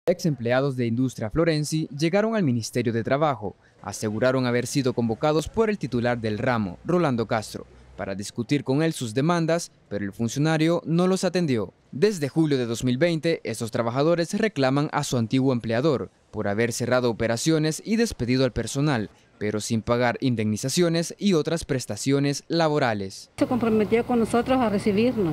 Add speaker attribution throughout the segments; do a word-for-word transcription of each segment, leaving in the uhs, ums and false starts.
Speaker 1: Ex empleados de Industria Florenci llegaron al Ministerio de Trabajo. Aseguraron haber sido convocados por el titular del ramo, Rolando Castro, para discutir con él sus demandas, pero el funcionario no los atendió. Desde julio de dos mil veinte, estos trabajadores reclaman a su antiguo empleador por haber cerrado operaciones y despedido al personal, pero sin pagar indemnizaciones y otras prestaciones laborales.
Speaker 2: Se comprometió con nosotros a recibirnos,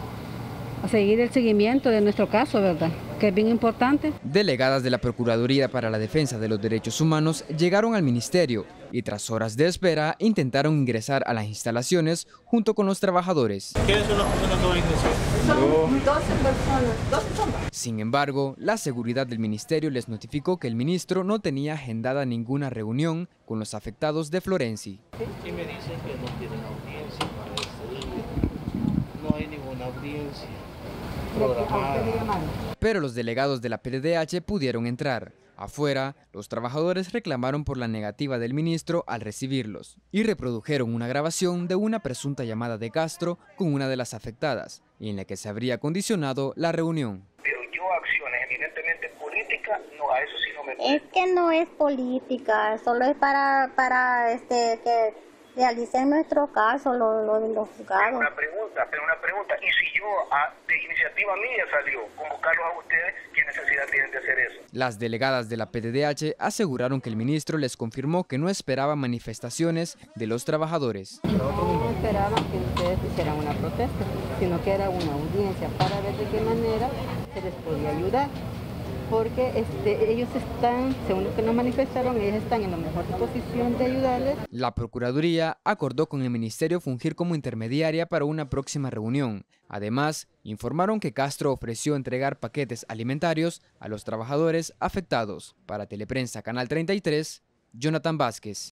Speaker 2: a seguir el seguimiento de nuestro caso, ¿verdad?, que es bien importante.
Speaker 1: Delegadas de la Procuraduría para la Defensa de los Derechos Humanos llegaron al ministerio y tras horas de espera intentaron ingresar a las instalaciones junto con los trabajadores.
Speaker 3: ¿Quiénes son las personas que van a ingresar?
Speaker 2: Son doce personas, doce son.
Speaker 1: Sin embargo, la seguridad del ministerio les notificó que el ministro no tenía agendada ninguna reunión con los afectados de Florenci.
Speaker 3: Y me dicen que no tienen audiencia para este día. No hay ninguna audiencia programada.
Speaker 1: Pero los delegados de la P D D H pudieron entrar. Afuera, los trabajadores reclamaron por la negativa del ministro al recibirlos y reprodujeron una grabación de una presunta llamada de Castro con una de las afectadas, en la que se habría condicionado la reunión.
Speaker 4: Pero yo acciones eminentemente políticas, no, a eso sí no me puedo.
Speaker 5: Es que no es política, solo es para, para este, que realicen nuestro caso, lo, lo de los juzgados.
Speaker 4: Una pregunta, pero una pregunta, y si yo a, de iniciativa mía salió convocarlos a ustedes, ¿qué necesidad tienen de hacer eso?
Speaker 1: Las delegadas de la P D D H aseguraron que el ministro les confirmó que no esperaba manifestaciones de los trabajadores.
Speaker 2: No esperaban que ustedes hicieran una protesta, sino que era una audiencia para ver de qué manera se les podía ayudar. Porque este, ellos están, según lo que nos manifestaron, ellos están en la mejor disposición de ayudarles.
Speaker 1: La Procuraduría acordó con el Ministerio fungir como intermediaria para una próxima reunión. Además, informaron que Castro ofreció entregar paquetes alimentarios a los trabajadores afectados. Para Teleprensa Canal treinta y tres, Jonathan Vázquez.